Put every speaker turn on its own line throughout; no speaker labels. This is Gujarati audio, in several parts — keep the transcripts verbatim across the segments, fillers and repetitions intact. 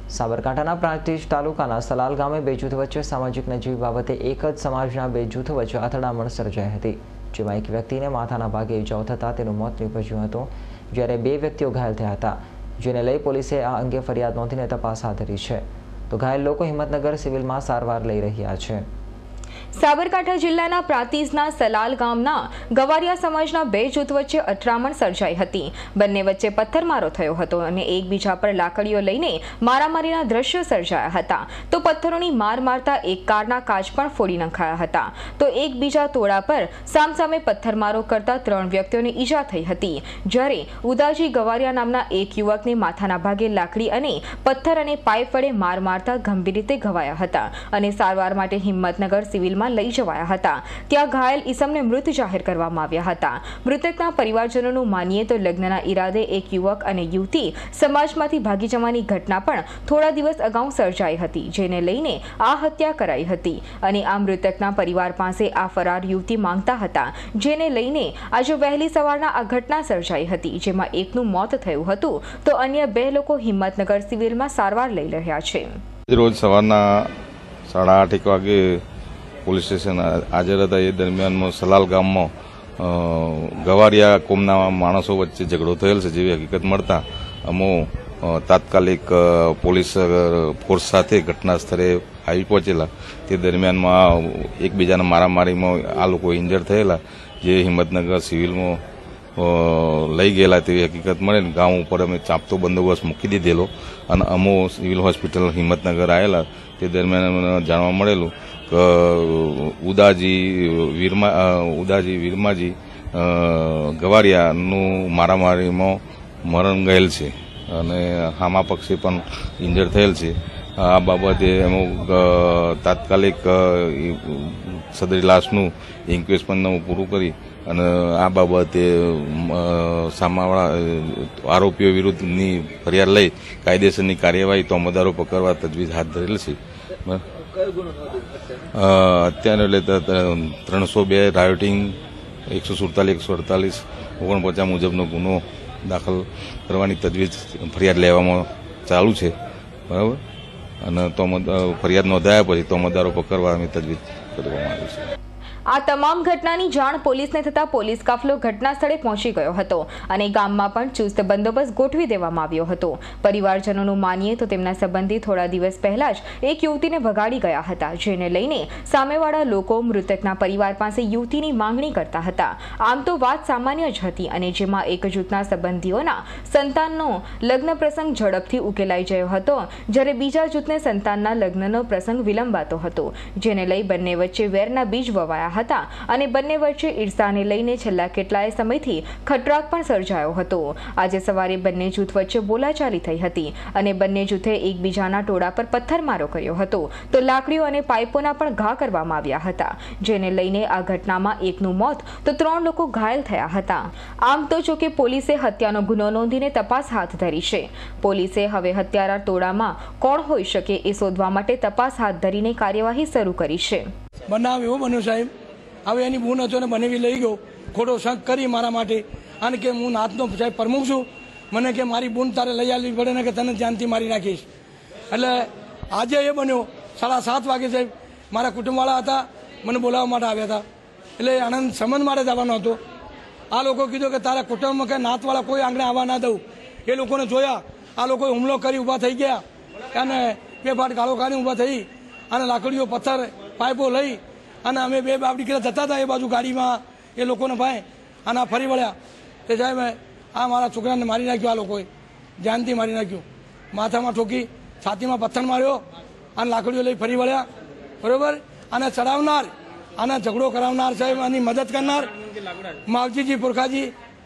સાબરકાંઠાના પ્રાંતિજ તાલુકાના સલાલ ગામે બે જૂથ વચ્ચે સામાજિક નજીવી બાબતે એક જ સમાજના બે જૂથો વચ્ચે અથડામણ સર્જાઈ હતી, જેમાં એક વ્યક્તિને માથાના ભાગે ઈજાઓ થતાં તેનું મોત નીપજ્યું હતું, જ્યારે બે વ્યક્તિઓ ઘાયલ થયા હતા, જેને લઈ પોલીસે આ અંગે ફરિયાદ નોંધીને તપાસ હાથ ધરી છે. તો ઘાયલ લોકો હિંમતનગર સિવિલમાં સારવાર લઈ રહ્યા છે.
સાબરકાંઠા જિલ્લાના પ્રાંતિજના સલાલ ગામના ગવારિયા સમાજના બે જૂથ વચ્ચે અથડામણ સર્જાઈ હતી. બંને વચ્ચે પથ્થરમારો થયો હતો અને એકબીજા પર લાકડીઓ લઈને મારામારીના દ્રશ્યો સર્જાયા હતા. તો પથ્થરોની માર મારતા એક કારના કાચ પણ ફોડી નખાયા હતા. તો એકબીજા ટોળા પર સામસામે પથ્થરમારો કરતા ત્રણ વ્યક્તિઓને ઈજા થઈ હતી, જ્યારે ઉદાજી ગવારિયા નામના એક યુવકને માથાના ભાગે લાકડી અને પથ્થર અને પાઇપ વડે માર મારતા ગંભીર રીતે ઘવાયા હતા અને સારવાર માટે હિંમતનગર સિવિલ લઈ જવાયા હતા. ત્યાં ઘાયલ ઈસમને મૃત જાહેર કરવામાં આવ્યા હતા. મૃતકના પરિવારજનોનું માનીએ તો લગ્નના ઈરાદે એક યુવક અને યુવતી સમાજમાંથી ભાગી જવાની ઘટના પણ થોડા દિવસ અગાઉ સર્જાઈ હતી, જેને લઈને આ હત્યા કરાઈ હતી અને આ મૃતકના પરિવાર પાસે આ ફરાર યુવતી માંગતા હતા, જેને લઈને આજે વહેલી સવારના આ ઘટના સર્જાઈ હતી, જેમાં એકનું મોત થયું હતું તો અન્ય બે લોકો હિંમતનગર સિવિલમાં સારવાર લઈ રહ્યા છે.
રોજ સવારના સાડા આઠ એક વાગે પોલીસ સ્ટેશન હાજર હતા. એ દરમિયાનમાં સલાલ ગામમાં ગવારિયા કોમના માણસો વચ્ચે ઝઘડો થયેલ છે, જેવી હકીકત મળતા અમો તાત્કાલિક પોલીસ ફોર્સ સાથે ઘટના સ્થળે આવી પહોંચેલા. તે દરમિયાનમાં એકબીજાના મારામારીમાં આ લોકો ઇન્જર થયેલા, જે હિંમતનગર સિવિલમાં લઈ ગયેલા તેવી હકીકત મળે. ગામ ઉપર અમે ચાંપતો બંદોબસ્ત મૂકી દીધેલો અને અમો સિવિલ હોસ્પિટલ હિંમતનગર આવેલા. તે દરમિયાન જાણવા મળેલું કે ઉદાજી વીરમા ઉદાજી વીરમાજી ગવારિયાનું મારામારીમાં મરણ ગયેલ છે અને હામા પક્ષે પણ ઇન્જર થયેલ છે. આ બાબતે એમાં તાત્કાલિક સદરી લાશનું ઇન્ક્વેસ્ટ પણ પૂરું કરી અને આ બાબતે સામાવાળા આરોપીઓ વિરુદ્ધની ફરિયાદ લઈ કાયદેસરની કાર્યવાહી તોમદારો પકડવા તજવીજ હાથ ધરેલ છે. અત્યારે એટલે ત્રણસો બે રાયોટિંગ, એકસો સુડતાલીસ એકસો અડતાલીસ ઓગણપચાસ મુજબનો ગુનો દાખલ કરવાની તજવીજ ફરિયાદ લેવામાં ચાલુ છે, બરાબર. અને તો ફરિયાદ નોંધાયા પછી તોમદારો પકડવા અમે તજવીજ કરવામાં આવી છે.
આ તમામ ઘટનાની જાણ પોલીસને થતા પોલીસ કાફલો ઘટના સ્થળે પહોંચી ગયો હતો અને ગામમાં પણ ચુસ્ત બંદોબસ્ત ગોઠવી દેવામાં આવ્યો હતો. પરિવારજનોનું માનીએ તો તેમના સંબંધી થોડા દિવસ પહેલા જ એક યુવતીને ભગાડી ગયા હતા, જેને લઈને સામેવાળા લોકો મૃતકના પરિવાર પાસે યુવતીની માંગણી કરતા હતા. આમ તો વાત સામાન્ય જ હતી અને જેમાં એક જૂથના સંબંધીઓના સંતાનનો લગ્ન પ્રસંગ ઝડપથી ઉકેલાઈ ગયો હતો, જ્યારે બીજા જૂથને સંતાનના લગ્નનો પ્રસંગ વિલંબાતો હતો, જેને લઈ બંને વચ્ચે વેરના બીજ વવાયા હતા અને બંને વચ્ચે ઈર્ષાને લઈને છેલ્લા કેટલાય સમયથી ખટરાક પણ સર્જાયો હતો. આજે સવારે બંને જૂથ વચ્ચે બોલાચાલી થઈ હતી અને બંને જૂથે એકબીજાના ટોળા પર પથ્થરમારો કર્યો હતો, તો લાકડીઓ અને પાઇપોના પણ ઘા કરવામાં આવ્યા હતા, જેને લઈને આ ઘટનામાં એકનું મોત તો ત્રણ લોકો ઘાયલ થયા હતા. આમ તો જોકે પોલીસે હત્યાનો ગુનો નોંધીને તપાસ હાથ ધરી છે. પોલીસે હવે હત્યારા ટોળામાં કોણ હોઈ શકે એ શોધવા માટે તપાસ હાથ ધરીને કાર્યવાહી શરૂ કરી છે.
બનાવ એવો બન્યો સાહેબ, હવે એની બૂન હતો ને બનેવી લઈ ગયો, ખોટો શંખ કરી મારા માટે અને કે હું નાતનો સાહેબ પ્રમુખ છું, મને કે મારી બૂન તારે લઈ આવવી પડે ને કે તને જાનથી મારી નાખીશ. એટલે આજે એ બન્યો સાડા સાત વાગે સાહેબ મારા કુટુંબવાળા હતા, મને બોલાવવા માટે આવ્યા હતા. એટલે આનંદ સંબંધ માટે જવાનો હતો. આ લોકો કીધું કે તારા કુટુંબમાં કે નાતવાળા કોઈ આંગણે આવવા ના દઉં. એ લોકોને જોયા, આ લોકોએ હુમલો કરી ઊભા થઈ ગયા અને બે ફાટ ગાળો કાઢી ઊભા થઈ અને લાકડીઓ પથ્થર પાઇપો લઈ અને અમે બે બાપ દીકરા જતા હતા એ બાજુ ગાડીમાં, એ લોકોને ભાઈ અને ફરી વળ્યા તે સાહેબ આ મારા છોકરાને મારી નાખ્યો, આ લોકોએ જાનથી મારી નાખ્યું, માથામાં ઠોકી, છાતીમાં પથ્થર માર્યો અને લાકડીઓ લઈ ફરી વળ્યા, બરોબર. અને ચડાવનાર અને ઝઘડો કરાવનાર સાહેબ આની મદદ કરનાર માવજીજી પુરખાજી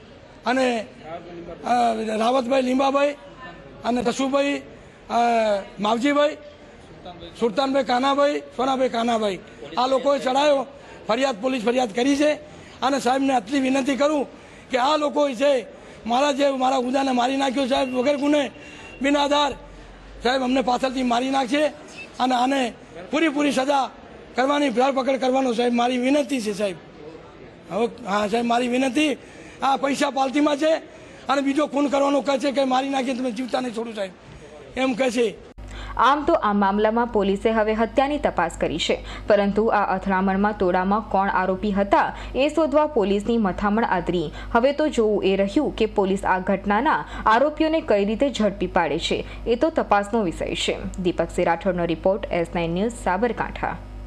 અને રાવતભાઈ લીંબાભાઈ અને કશુભાઈ માવજીભાઈ, સુલતાનભાઈ કાનાભાઈ, સોનાભાઈ કાનાભાઈ, આ લોકોએ ચડાયો. ફરિયાદ પોલીસ ફરિયાદ કરી છે અને સાહેબને આટલી વિનંતી કરું કે આ લોકો છે મારા જે મારા ઉદાને મારી નાખ્યો સાહેબ વગર ગુને બિન આધાર, સાહેબ અમને પાછળથી મારી નાખશે અને આને પૂરીપૂરી સજા કરવાની ધરપકડ કરવાનો સાહેબ મારી વિનંતી છે સાહેબ. હવે હા સાહેબ મારી વિનંતી, આ પૈસા પાલતીમાં છે અને બીજો ખૂન કરવાનો કહે છે કે મારી નાખીએ તમે જીવતા નહીં છોડું સાહેબ એમ કહે છે.
આમ તો આ મામલામાં પોલીસે હવે હત્યાની તપાસ કરી છે, પરંતુ આ અથડામણમાં ટોળામાં કોણ આરોપી હતા એ શોધવા પોલીસની મથામણ આદરી. હવે તો જોવું એ રહ્યું કે પોલીસ આ ઘટનાના આરોપીઓને કઈ રીતે ઝડપી પાડે છે. એ તો તપાસનો વિષય છે. દીપક સિંહ રાઠોડનો report, S nine news, Sabarkantha.